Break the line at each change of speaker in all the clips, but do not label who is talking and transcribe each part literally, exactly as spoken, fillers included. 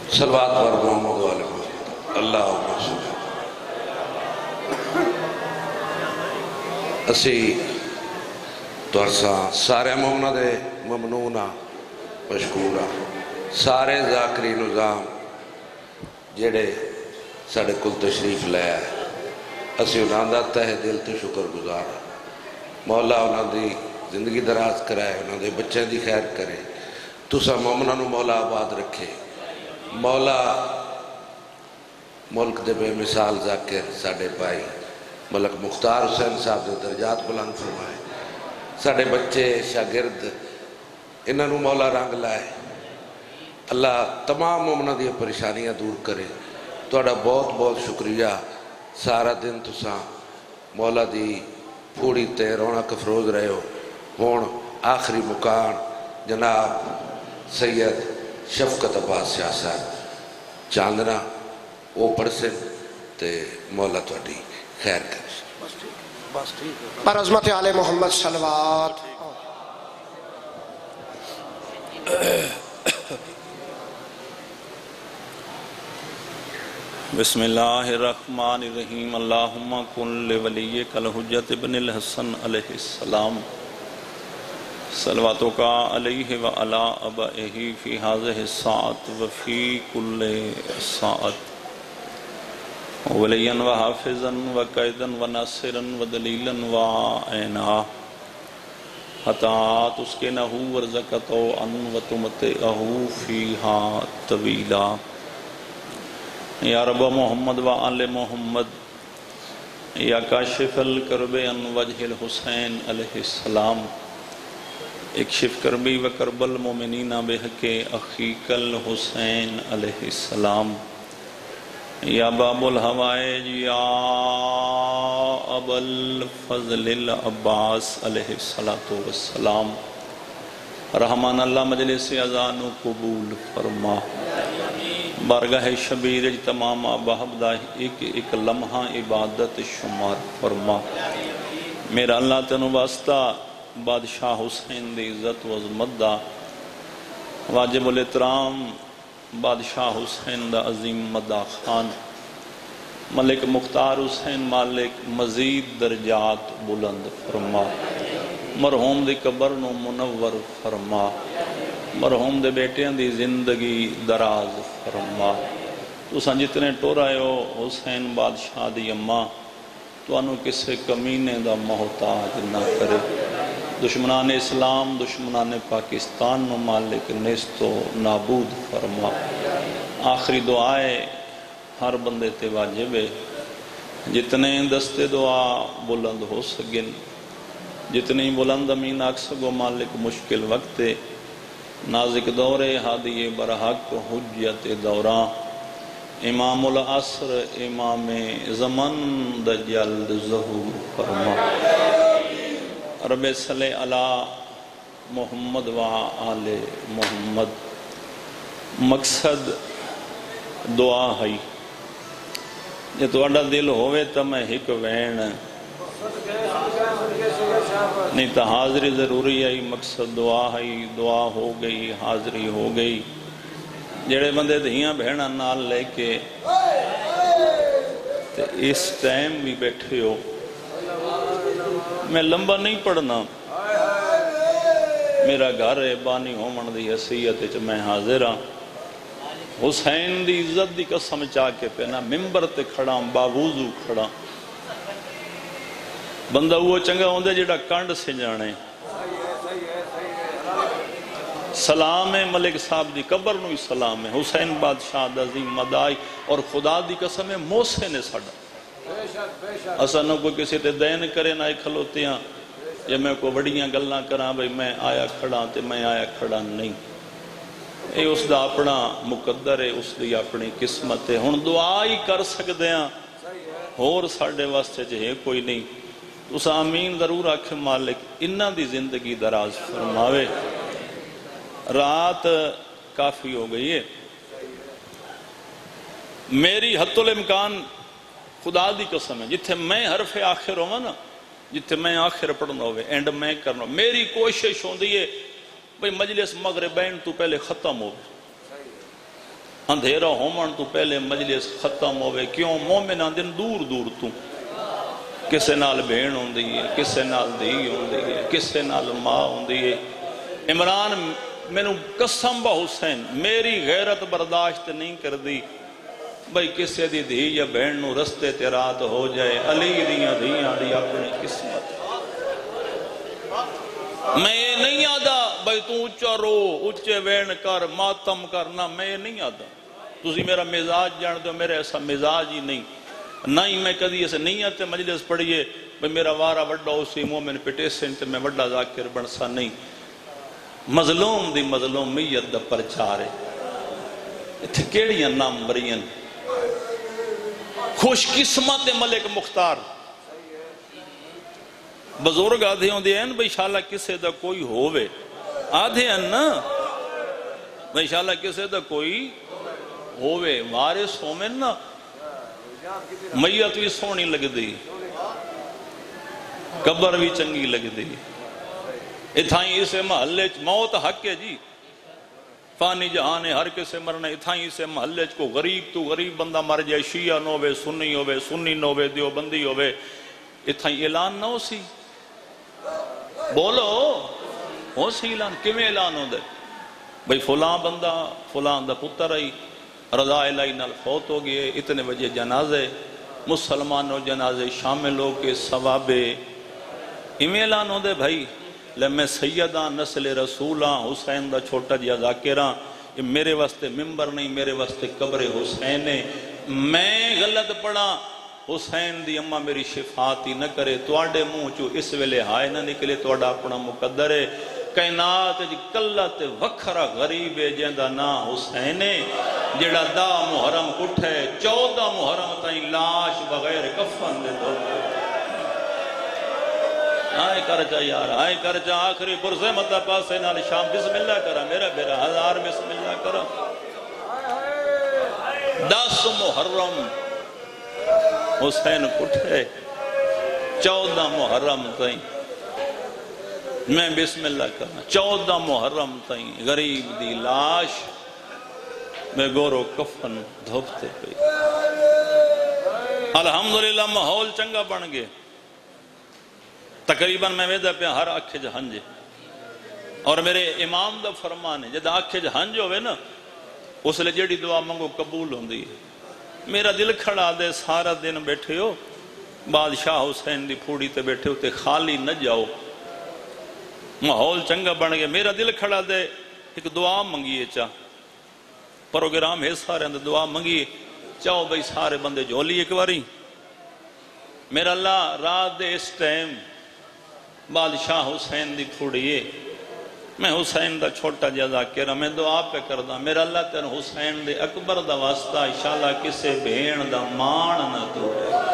صلوات پر محمد و آل محمد اللہم صلی اسی تو ارساں سارے مومنہ دے ممنونہ مشکورہ سارے ذاکری نظام جڑے ساڑھے کل تشریف لے آئے اسی انہاں دا تہ دل تو شکر گزار مولا انہاں دی زندگی دراز کرائے انہاں دے بچے دی خیر کرے تسا مومنہ نو مولا آباد رکھے مولا ملک دے بے مثال ذاکر ساڑھے پائی ملک مختار حسین صاحب دے درجات بلند فرمائے ساڑھے بچے شاگرد انہاں نو مولا رنگ لائے اللہ تمام مومنہ دی پریشانیاں دور کرے توڑا بہت بہت شکریہ سارا دن تساں مولا دی پھوڑی تے رونق افروز رہے ہو ہون آخری مکان جناب سید شفقت عباس شاہ صاحب چاندنا وہ پرسن تے مولا توڑی خیر کر
پر عظمت آل محمد صلوات
بسم اللہ الرحمن الرحیم اللہم کن لولیک الحجت ابن الحسن علیہ السلام صلواتو کا علیہ وعلا ابائہی فی حاضر الساعت وفی کل ساعت ولیا و حافظا و قیدا و ناصرا و دلیلا و عینا حتات اس کے نحو ورزکتو ان و تمتعہو فیہا طویلا یا رب محمد و آل محمد یا کاشف الکرب ان وجہ الحسین علیہ السلام اکشف کربی و کرب المومنین بحق اخیق الحسین علیہ السلام یا باب الحوائج یا ابا الفضل العباس علیہ السلام رحمان اللہ مجلس اذان و قبول فرما بارگاہ شبیر تمام بہبدہ ایک ایک لمحہ عبادت شمار فرما میرا اللہ تنو واسطہ بادشاہ حسین دی عزت و عظمت دا واجب الاحترام بادشاہ حسین دا عظیم مدہ خان ملک مختار حسین مالک مزید درجات بلند فرما مرحوم دی قبر نو منور فرما مرحوم دے بیٹیاں دی زندگی دراز فرما تو سن جتنے ٹور آئے ہو حسین بادشاہ دی اماں تو انہوں کسے کمینے دا محتاج نہ کرے دشمنان اسلام دشمنان پاکستان نو مالک نیست و نابود فرما آخری دعائے ہر بندے تے واجب ہے جتنے دستے دعا بلند ہو سگن جتنی بلند امین آکھ سگو مالک مشکل وقت نازک دور ہادی برحق حجت دوران امام العصر امام زمن دجل ظہور فرما رب صلی علی محمد و آل محمد مقصد دعا ہے جے تو اڈا دل ہوئے تا میں ہک وین نہیں تا حاضری ضروری ہے مقصد دعا ہے دعا ہو گئی حاضری ہو گئی جڑے بندے دھیاں بہنہ نال لے کے اس ٹائم بھی بیٹھے ہو میں لمبا نہیں پڑھنا میرا گھر ہے بانی ہومن دی حیثیت میں حاضر ہاں حسین دی عزت دی قسم چاہ کے پہنا ممبر تے کھڑا باوضو کھڑا بندہ وہ چنگا ہوندے جڑا کانڈ سے جانے سلام ہے ملک صاحب دی قبر نوی سلام ہے حسین بادشاہ عظیم مدائی اور خدا دی قسم ہے موسے نے ساڑا اسا نہ کوئی کسی تے دین کرے نہ کھلوتے ہیں یا میں کوئی بڑیاں گلنا کرا بھئی میں آیا کھڑا تے میں آیا کھڑا نہیں اے اس دا اپنا مقدر ہے اس دی اپنی قسمت ہے ہن دعا ہی کر سکتے ہیں اور ساڑھے واسطے جہے کوئی نہیں اس آمین ضرور آکھے مالک انہاں دی زندگی دراز فرماوے رات کافی ہو گئی ہے میری حت الامکان خدا دی قسم ہے جتھے میں حرف آخر ہوں نا جتھے میں آخر پڑھنا ہوئے اینڈ میں کرنا میری کوشش ہوں دی ہے بھئی مجلس مغربین تو پہلے ختم ہو اندھیرا ہومن تو پہلے مجلس ختم ہوئے. کیوں؟ مومن آندن دور دور تو کسے نال بھین ہوندی ہے، کسے نال دھی ہوندی ہے، کسے نال ماں ہوندی ہے. عمران میں نو قسم با حسین میری غیرت برداشت نہیں کر دی بھئی کسے دی دھی یا بہن نو رستے تے رات ہو جائے. علی دیاں دھیاں دی اپنی قسمت. میں یہ نہیں آدھا بھئی تو اچھا رو اچھے وین کر ماتم کرنا، میں یہ نہیں آدھا. تسی میرا مزاج جان دو، میرے ایسا مزاج ہی نہیں. نہ ہی میں کدی ایسے نہیں آتے مجلس پڑھئے بھئی میرا وارہ وڈا اسی مومن پٹیسن تے میں وڈا ذاکر بنسا نہیں. مظلوم دی مظلومیت دا پرچارے اتھے کیڑیاں نام برین. خوش قسمت ملک مختار. بزرگ آدھے ہوں دے ہیں بھئی شاءاللہ کسے دا کوئی ہووے، آدھے ہیں نا بھئی شاءاللہ کسے دا کوئی ہووے. وارث ہومن نا میت بھی سونی لگ دی، قبر بھی چنگی لگ دی. اتھائیں اسے محلے موت حق ہے جی، فانی جہانے ہر کسے مرنے. اتھائیں اسے محلے کو غریب تو غریب بندہ مر جائے، شیعہ نووے سنی ہووے سنی نووے دیوبندی ہووے. اتھائیں اعلان نہ ہو سی، بولو ہو سی اعلان. کیویں اعلان ہو دے بھئی فلاں بندہ فلاں دا پتر آئی رضا الہی نال فوت ہو گئے، اتنے بجے جنازے مسلمانوں جنازے شامل ہو کے ثوابے. ایویں اعلان ہو دے بھائی لے میں سیداں نسل رسولاں حسین دا چھوٹا جیا ذاکراں. یہ میرے واسطے ممبر نہیں، میرے واسطے قبر حسین ہے. میں غلط پڑھا حسین دی اماں میری شفاعتی نہ کرے. تواڈے منہ چو اس ویلے ہائے نہ نکلے، تواڈا اپنا مقدر ہے. کائنات جی کلت وکھرا غریب ہے جیندہ نا حسین ہے، جڑا دا محرم کٹھے چودہ محرم تائیں لاش بغیر کفن دے دو. آئے کر جا یار، آئے کر جا. آخری پرسے مدہ پاسے نال شام بسم اللہ کرا میرا میرا ہزار بسم اللہ کرا. دس محرم حسین کٹھے چودہ محرم تائیں میں بسم اللہ کرنا. چودہ محرم تائیں غریب دی لاش میں گورو کفن دھوپتے پہ. الحمدللہ ماحول چنگا بن گئے. تقریباً میں ویدہ پہ ہر آنکھ جہنجے اور میرے امام دا فرمان ہے جدہ آنکھ جہنج ہوئے نا اس لئے جیڑی دعا منگو قبول ہوں دی. میرا دل کھڑا دے سارا دن بیٹھے ہو بادشاہ حسین دی پھوڑی تے بیٹھے ہو تے خالی نہ جاؤ. ماحول چنگا بن گیا. میرا دل کھڑا دے ایک دعا منگیے چاہ پروگرام ہے سارے اندر دعا منگیے چاہو بھئی سارے بندے جھولی ایک باری. میرا اللہ رات دے اس ٹائم بادشاہ حسین دی پھوڑیے میں حسین دا چھوٹا جا ذاکرہ میں دعا پہ کردہ. میرا اللہ تیر حسین دے اکبر دا واسطہ انشاءاللہ کسے بھین دا مان نہ تو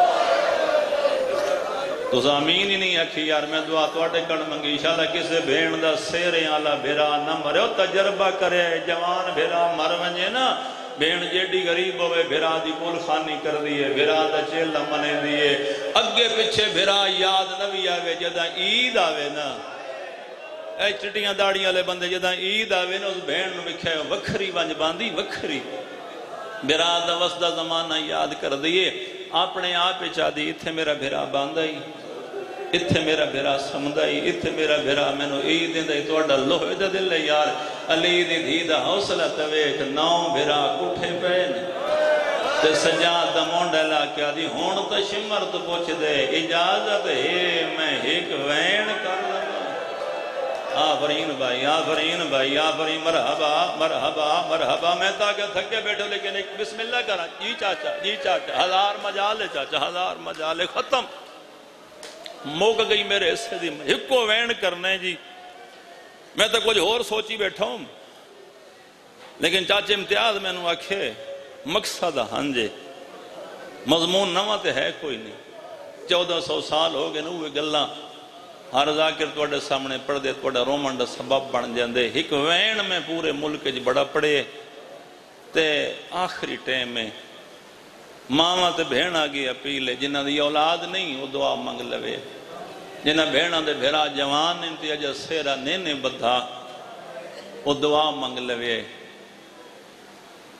تو زمین ہی نہیں اکھی یار. میں دعا توڑے کڑ منگی انشاءاللہ کسے بھین دا سیرے آلہ بھیرا نہ مرے. تجربہ کرے جوان بھیرا مر ونجے نا بھین جیڑی غریب ہوئے بھیرا دی مول خانی کر دیئے بھیرا دا چیل منے دیئے اگے پچھے بھیرا یاد نوی آوے جدہ عید آوے نا اے چٹیاں داڑیاں لے بندے جدہ عید آوے نا اس بھین نو بکھے وکھری ونج باندی وکھری بھیرا دا وسدہ زمانہ یاد کر دیئے. اپنے آپ چاہ دی اتھے میرا بھیرا باندائی اتھے میرا بھیرا سمدائی اتھے میرا بھیرا میں نو عید دیں دائی توڑا لوہ دا دل ہے یار. علی دی دی دا حوصلہ تویٹ ناؤں بھیرا کٹھے پین تے سجاد دا مونڈا لا کیا دی ہون تا شمر تو پوچھ دے اجازت ہے میں ایک وین کر لگا. آفرین بھائی آفرین بھائی آفرین مرحبا مرحبا مرحبا. میں تاکہ تھکے بیٹھو لیکن ایک بسم اللہ کرا. جی چاچا جی چاچا ہزار مجالے چاچا ہزار مجالے ختم موک گئی میرے حصے دی. ایک کو وین کرنے جی میں تو کچھ اور سوچی بیٹھا ہوں لیکن چاچے امتیاز میں نو آکھے مقصد ہنجے مضمون نوہ تے ہے کوئی نہیں. چودہ سو سال ہو گئے نوے گلہ ہر ذاکر توڑے سامنے پڑھ دے توڑے رومن دا سبب بن جاندے. ایک وین میں پورے ملک جی بڑا پڑے تے آخری ٹیم میں ماما تے بھین آگئی اپیلے جنہ دی اولاد نہیں وہ دعا منگ لوے. جنہ بھینہ دے بھیرا جوان انتی اجا سیرا نینے بدھا وہ دعا منگ لوے.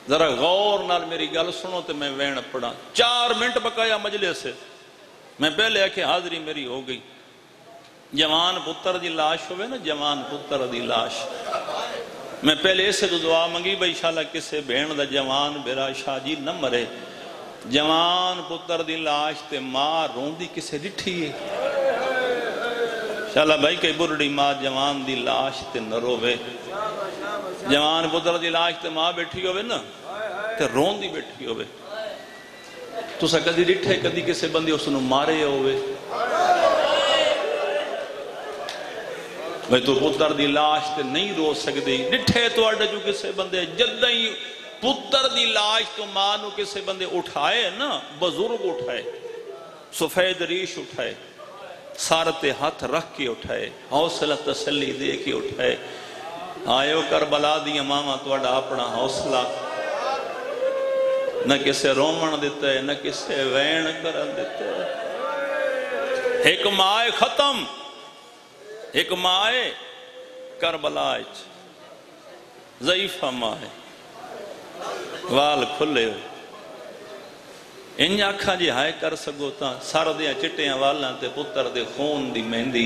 ذرا غور نال میری گل سنو تے میں وین پڑھا. چار منٹ بقایا مجلس سے میں پہلے آکھے حاضری میری ہو گئی. جوان پتر دی لاش ہوئے نا، جوان پتر دی لاش، میں پہلے اسے تو دعا منگی بھائی انشاءاللہ کسے بہن دا جوان بیرا شاہ جی نہ مرے. جوان پتر دی لاش تے ماں رون دی کسے ڈٹھی ہے انشاءاللہ بھائی کئی بڑی ماں جوان دی لاش تے نہ روے. جوان پتر دی لاش تے ماں بیٹھی ہوئے نا تے رون دی بیٹھی ہوئے. تو سا کدی ڈٹھے کدی کسے بندی اس نو مارے ہوئے. بھئی تو پتر دی لاش تے نہیں رو سکدی. ڈٹھے تو اڈا جو کسے بندے جدہ ہی پتر دی لاش تو ماں نو کسے بندے اٹھائے نا، بزرگ اٹھائے، سفید ریش اٹھائے، سارتے ہاتھ رکھ کے اٹھائے، حوصلہ تسلی دے کے اٹھائے. آئے ہو کربلا دی ماما تو اڈا اپنا حوصلہ نہ کسے رومن دیتا ہے نہ کسے وین کرن دیتا ہے. ایک ماں ختم، ایک ماں کربلا ضعیفہ ماں وال کھلے ہوئے. ان آکھاں جی ہائے کر سکو تا سار دیاں چٹیاں والاں تے پتر دے خون دی مہندی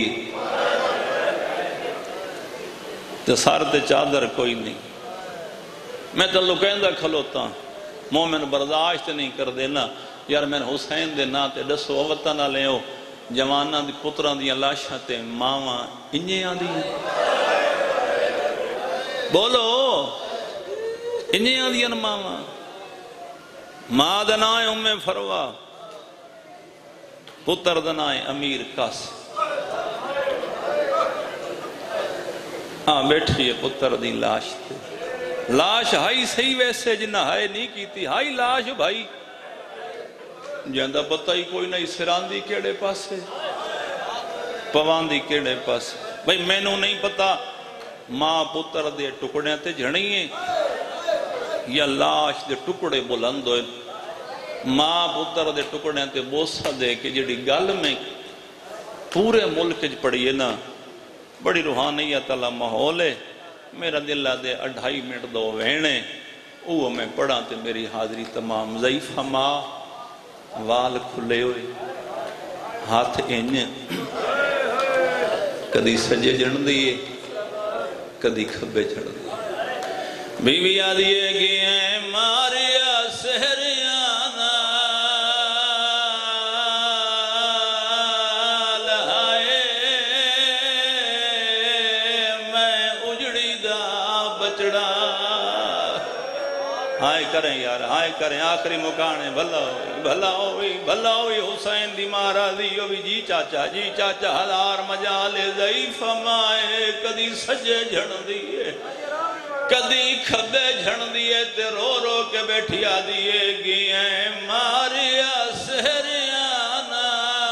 تے سار تے چادر کوئی نہیں. میں تو لکیندہ کھلوتا مومن برداشت نہیں کر دینا یار میں حسین دے نا تے دسو اوتا نہ لے ہو جوانہ دی پتران دی لاشاں تے ماواں انجے آن دی بولو انجے آن دی ماواں. ماں دنائے ام فروا، پتر دنائے امیر کاس. ہاں بیٹھی ہے پتر دی لاش تے. لاش ہائی صحیح ویسے جنہ ہائے نہیں کیتی، ہائی لاش بھائی جاندہ پتہ ہی کوئی نہیں سراندی کیڑے پاسے پواندی کیڑے پاسے. بھائی میں نو نہیں پتا ماں پتر دے ٹکڑے تے جھڑی ہیں یا لاش دے ٹکڑے بلند ہوئے. ماں پتر دے ٹکڑے تے بوسہ دے کہ جڑی گل میں پورے ملک جھ پڑی ہے نا بڑی روحانیت اللہ ماحول ہے. میرا دلہ دے اڑھائی منٹ دو وینے اوہ میں پڑھا تے میری حاضری تمام. ضعیفہ ماں وال کھلے ہوئے ہاتھ انج کدی سجے جن دیئے کدی کھبے جن دیئے. بیوی آدھیے گئے ماریا سہریانا لہائے میں اجڑی دا بچڑا. ہائے کریں یار ہائے کریں آخری مکانے بھلا ہوئی بھلا ہوئی بھلا ہوئی حسین دی مارا دی ہوئی. جی چاچا جی چاچا ہزار مجالے ضعیفہ مائے کدی سجے جھڑ دیئے کدی کھبے جھڑ دیئے تے رو رو کے بیٹھیا دیئے گئے ماریا سہریانا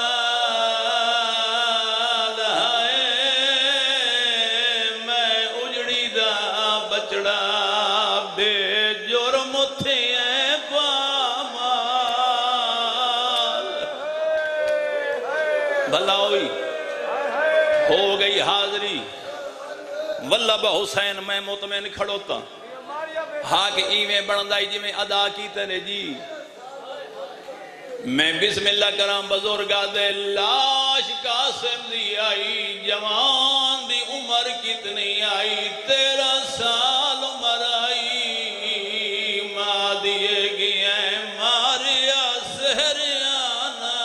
لہائے میں اجڑی دا بچڑا بے جرم تھے پامال. بھلا ہوئی ہو گئی حاضری واللہ با حسین میں مطمئن کھڑوتا ہاں کہ ایویں بڑھندائی جی میں ادا کی ترے جی. میں بسم اللہ کرام بزرگا دے لاش قاسم دی آئی جوان دی عمر کتنی آئی تیرہ سال عمر آئی. ماں دیے گئے ماریا سہریانا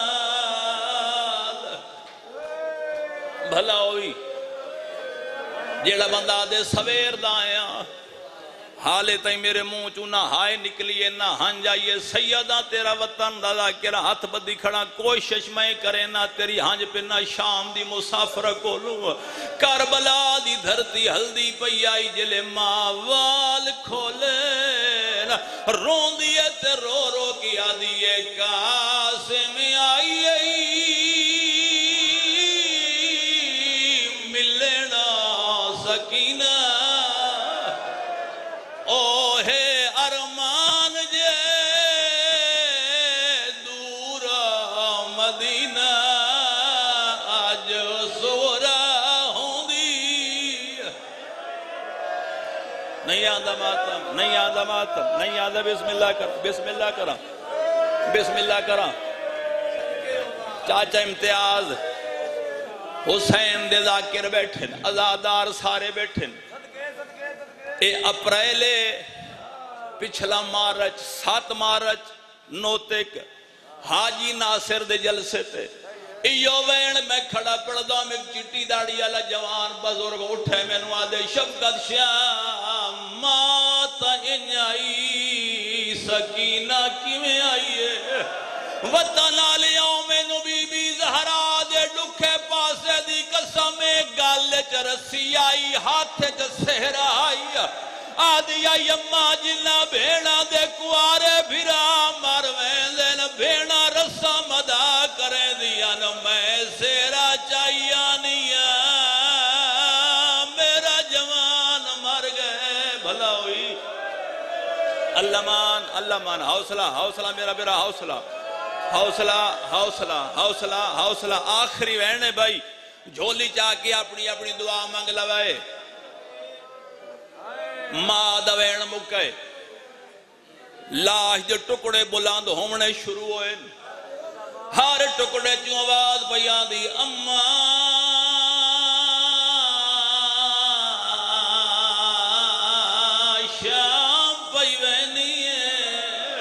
بھلا ہوئی جیڑا بندہ دے سویر دائیاں حالے تائیں میرے منہ چوں نہ ہائے نکلیے نہ ہن جائیے. سیدہ تیرا وطن دادا کیرا ہاتھ بدی کھڑا کوشش میں کرے نہ تیری ہنج پہ نہ شام دی مسافر کو لوں. کربلا دی دھرتی ہلدی پئی آئی جلے ماں وال کھولے رون دیئے تے رو رو کیا دیئے قاسم آئی آئی ملنا سکینہ اوہے ارمان جے دورا مدینہ آج سورا ہوں دی. نہیں نہیں آدھا ماتم نہیں آدھا ماتم نہیں آدھا بسم اللہ کر بسم اللہ کرا بسم اللہ کرا چاچا امتیاز حسین دے ذاکر بیٹھن ازادار سارے بیٹھن اے اپریلے پچھلا مارچ سات مارچ نوتک حاجی ناصر دے جلسے تے ایو وین میں کھڑا پڑھدا میں چٹی داڑی والا جوان بزرگ اٹھے مینوں آدے شفقت شاہ مات انجائی سکینہ کیویں آئی ہے وطن آلیاں میں نبی بی زہرا دے ڈکھے پاسے دی قسم گل چ رسی آئی ہاتھ چ سہرا آئی آدیا یما جنہ بھیڑا دے کوارے بھرا مروین دین بھیڑا رسا مدا کرے دیا نو میں سیرا چاہیا نیا میرا جوان مر گئے بھلا ہوئی اللہ مان اللہ مان حوصلہ حوصلہ میرا میرا حوصلہ حوصلہ حوصلہ حوصلہ حوصلہ آخری وینے بھائی جھولی چاہ کے اپنی اپنی دعا مانگ لوائے ماں دوین مکے لاش دے ٹکڑے بلاند ہومنے شروع ہوئے ہر ٹکڑے چوں آواز بیان دی اماں شام پئی وینی ہے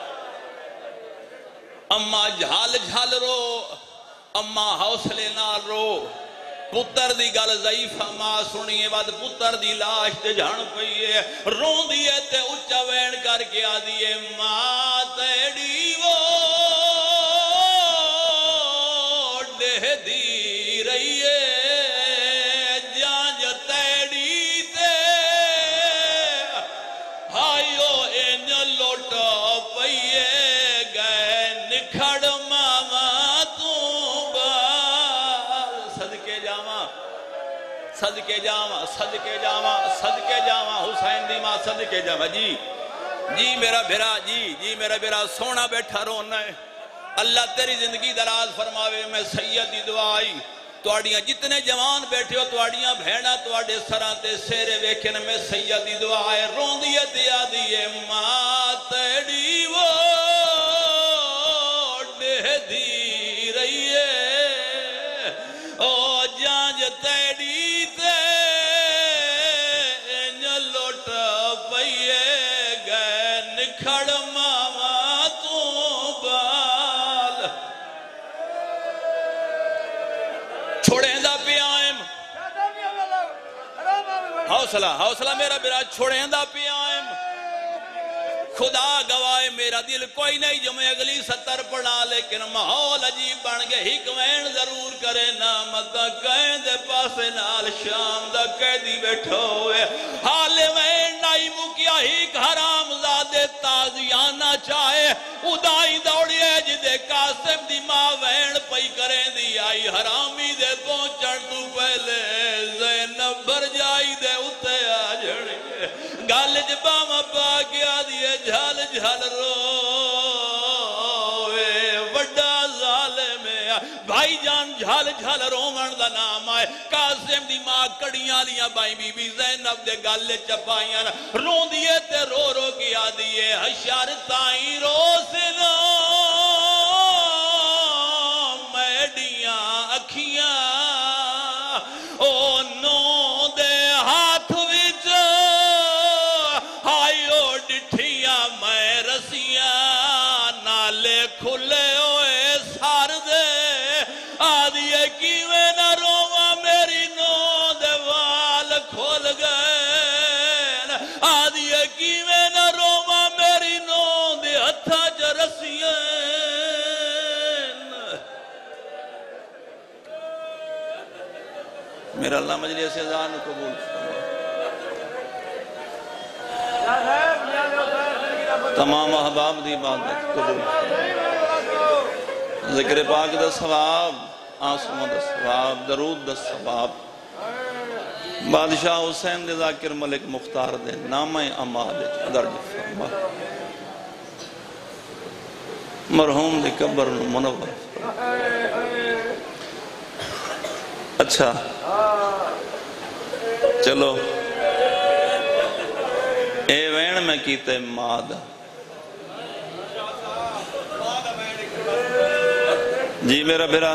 اماں جھال جھال رو اماں حوصلے نال رو پتر دی گل ضعیفہ ماں سنیے بعد پتر دی لاش تے جھان پئیے رون دیئے تے اچھا وین کر کے آدیئے ماں تیڑی وہ ڈہ دی رہیے جانج تیڑی تے ہائیو این لوٹا پئیے گئے نکھڑ ماما صدقے جاواں صدقے جاواں صدقے جاواں حسین دی ماں صدقے جاواں جی جی میرا بھرا جی جی میرا بھرا سونا بیٹھا رونا ہے اللہ تیری زندگی دراز فرماوے میں سید دی دعائی توڑیاں جتنے جوان بیٹھے ہو توڑیاں بھیڑا توڑے سران تے سیرے ویکھن میں سید دی دعائی رون دیئے دیا دیئے ماں تیڑی وہ ڈہ دی رہیے او جانج تیڑی حوصلہ حوصلہ میرا میرا چھوڑیں دا پی آئیم خدا گوائے میرا دل کوئی نہیں جو میں اگلی ستر پڑھا لیکن ماحول عجیب بن گئے حکمین ضرور کرے نامت دا قید پاسے نال شام دا قیدی بیٹھو ہوئے حال وین نائی مکیا ہیک حرام زادے تازیانہ چاہے ادائی دوڑیے جدے قاسم دی ماں وین پئی کریں دی آئی حرامی دے پہنچن تو پہلے زینب بھر جائی دے اتے آجڑے گال جبام پا گیا دیئے جھال جھال روے وڈا ظالم ہے بھائی جان جھال جھال رومن دا نام آئے قاسم دی ماں کڑیاں لیاں بائی بی بی زینب دے گال چپائیاں رون دیئے تے رو رو گیا دیئے حشار تائیں رو سنو میڈیاں اکھیاں او نو دے ہاتھ وچ ہائیو ڈٹھیاں میں رسیاں نالے کھلے ہوئے سار دے آدھیے کیویں نہ رواں میری نو دے وال کھول گئے آدھیے کیویں نہ رواں میری نو دے ہتھا چ رسیاں میرا اللہ مجلس اذان قبول تمام احباب دی عبادت قبول ذکر پاک دا ثواب آسمان دا ثواب درود دا ثواب بادشاہ حسین دے ذاکر ملک مختار دے نام امال درج فرما مرحوم دی قبر منور اچھا چلو میں کیتے ماد جی میرا بیرا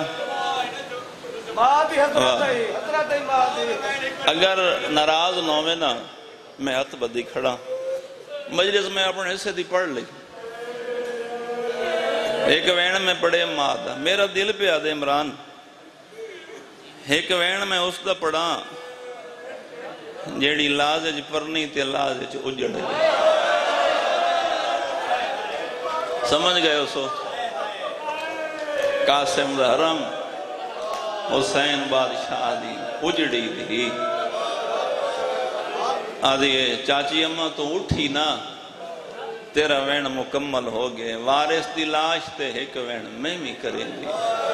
اگر ناراض نہ ہوئے نا میں ہاتھ بدی کھڑا مجلس میں اپنے حصے دی پڑھ لی ایک وین میں پڑھے ماد میرا دل پہ آدھے عمران ایک وین میں اس دا پڑھا جیڑی لازج پرنی تے لازج اجڑ گئی سمجھ گئے اسو قاسم دا حرم حسین بادشاہ دی اجڑی دی آدھی چاچی اماں تو اٹھی نا تیرا وین مکمل ہو گئے وارث دی لاش تے ایک وین میں بھی کریں دی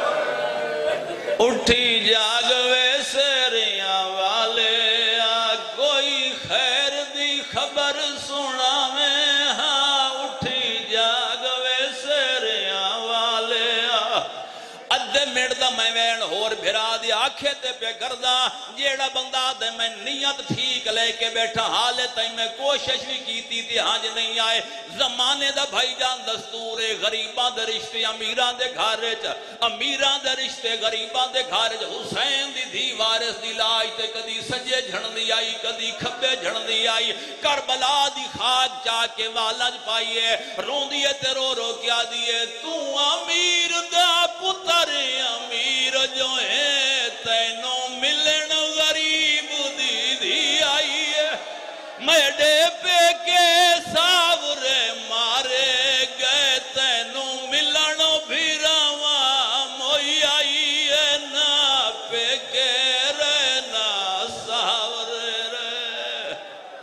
اٹھی جاگ ویسریاں والے آ کوئی خیر دی خبر سنا میں ہاں اٹھی جاگ ویسریاں والے آ ادھے مردہ میں وین ہور بھرا دی آنکھیں تے پہ کردہ جیڑا بندہ دے میں نیت ٹھیک لے کے بیٹھا حالے تائی میں کوشش بھی کیتی تھی ہاں جی نہیں آئے زمانے دا بھائی جان دستور غریبان دے رشتے امیران دے گھارے چا امیران دے رشتے غریبان دے گھارے چا حسین دی دی وارث دی لائی تے کدی سجے جھڑ دی آئی کدی کھبے جھڑ دی آئی کربلا دی خاک جا کے والج پائیے رون دیئے تے رو رو کیا دیئے تو امیر دا پتر امیر جو ہے تینوں ملن غریب دی دی آئی ہے میڈے پہ کے ساورے مارے گئے تینوں ملن بھیراواں موئی آئی ہے نا پہ کے رہنا ساورے رہ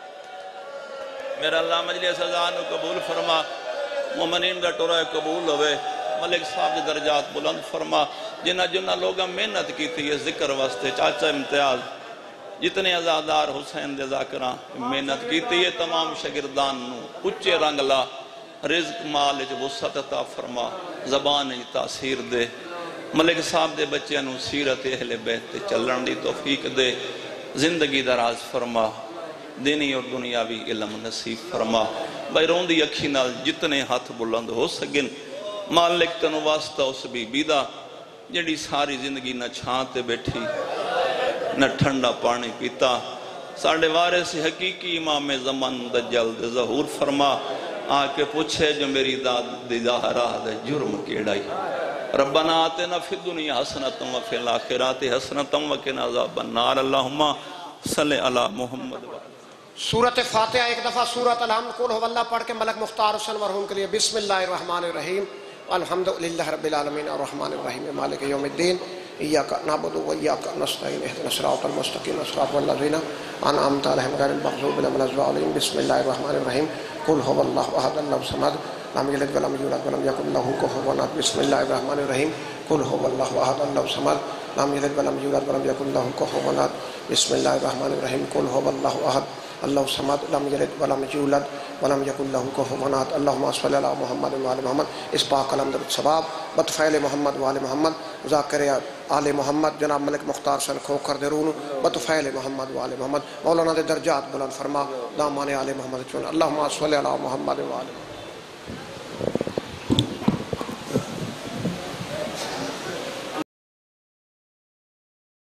میرا اللہ مجلس ازانو قبول فرما مومنین دا ٹورہ قبول ہوئے ملک صاحب دے درجات بلند فرما جنہ جنہ لوگاں محنت کی تھی یہ ذکر واسطے چاچا امتیاز جتنے ازادار حسین دے ذاکران محنت کی تھی یہ تمام شاگردان نو اچھے رنگ لا رزق مال جو وسعت عطا فرما زبان تاثیر دے ملک صاحب دے بچے نو سیرت اہل بیت تے چلن دی توفیق دے زندگی دراز فرما دینی اور دنیاوی علم نصیب فرما بیرون دی اکھی نال جتنے ہاتھ بلند ہو سکن مالک تنو واسطہ اس بی بیدہ جڑی ساری زندگی نہ چھانتے بیٹھی نہ ٹھنڈا پانی پیتا ساڑھے وارث حقیقی امام زمان دجال دے ظہور فرما آکے پوچھے جو میری داد دی ظاہرہ دے جرم کیڑائی ربنا آتنا فی الدنیا حسنتم و فی الاخرات حسنتم و کنا عذاب النار اللہم صلی علی محمد
سورت فاتحہ ایک دفعہ سورت الحمد قل هو اللہ پڑھ کے ملک مختار حسین مرحوم کے لئے بسم اللہ الرحمن الرحیم الحمدللہ رب العالمین الرحمن الرحیم مالک یوم الدین ایاک نعبد و ایاک نستعین اهدنا الصراط المستقیم صراط الذین انعمت علیہم غیر المغضوب علیہم ولا الضالین بسم اللہ الرحمن الرحیم قل هو اللہ احد اللہ الصمد لم یلد ولم یولد ولم یکن له کفوا احد بسم اللہ الرحمن الرحیم قل هو اللہ احد اللہ الصمد لم یلد ولم یولد ولم یکن له کفوا احد بسم اللہ الرحمن الرحیم قل هو اللہ احد اللہ الصمد لم یلد ولم یولد ولم یکن له کفوا احد اللہم صلی علی محمد و آل محمد اس پاک قلم در ثواب بطفیل محمد و آل محمد ذاکر آل محمد جناب ملک مختار سن کھوکر درون بطفیل محمد و آل محمد مولانا دے درجات بلند فرما دامان آل محمد چون اللہم صلی علی محمد و آل محمد